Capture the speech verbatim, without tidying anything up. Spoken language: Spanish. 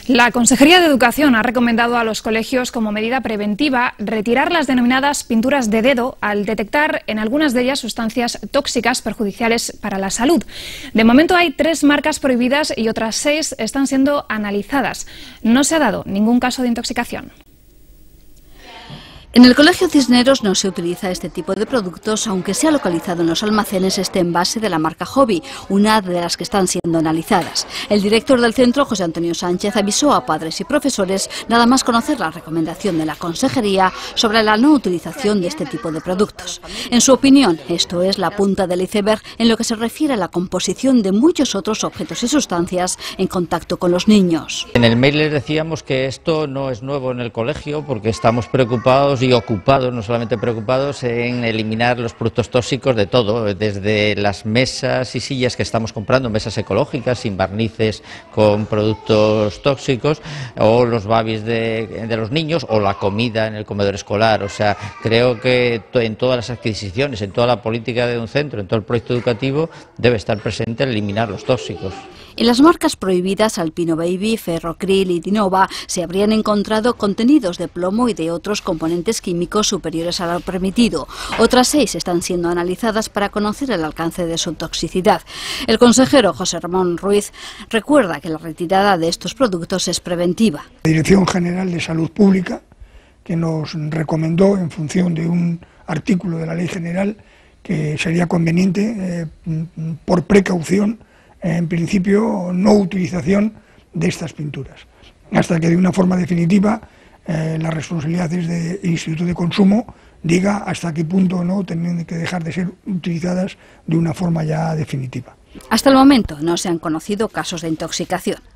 La Consejería de Educación ha recomendado a los colegios como medida preventiva retirar las denominadas pinturas de dedo al detectar en algunas de ellas sustancias tóxicas perjudiciales para la salud. De momento hay tres marcas prohibidas y otras seis están siendo analizadas. No se ha dado ningún caso de intoxicación. En el Colegio Cisneros no se utiliza este tipo de productos, aunque se ha localizado en los almacenes este envase de la marca Hobby, una de las que están siendo analizadas. El director del centro, José Antonio Sánchez, avisó a padres y profesores nada más conocer la recomendación de la Consejería sobre la no utilización de este tipo de productos. En su opinión, esto es la punta del iceberg en lo que se refiere a la composición de muchos otros objetos y sustancias en contacto con los niños. En el mail les decíamos que esto no es nuevo en el colegio porque estamos preocupados y ocupados, no solamente preocupados, en eliminar los productos tóxicos de todo, desde las mesas y sillas que estamos comprando, mesas ecológicas, sin barnices con productos tóxicos, o los babis de, de los niños, o la comida en el comedor escolar. O sea, creo que en todas las adquisiciones, en toda la política de un centro, en todo el proyecto educativo, debe estar presente el eliminar los tóxicos. En las marcas prohibidas Alpino Baby, Ferrocril y Dinova se habrían encontrado contenidos de plomo y de otros componentes químicos superiores a lo permitido. Otras seis están siendo analizadas para conocer el alcance de su toxicidad. El consejero José Ramón Ruiz recuerda que la retirada de estos productos es preventiva. La Dirección General de Salud Pública, que nos recomendó en función de un artículo de la Ley General que sería conveniente, eh, por precaución, en principio, no utilización de estas pinturas, hasta que de una forma definitiva eh, la responsabilidad es del Instituto de Consumo diga hasta qué punto no tienen que dejar de ser utilizadas de una forma ya definitiva. Hasta el momento no se han conocido casos de intoxicación.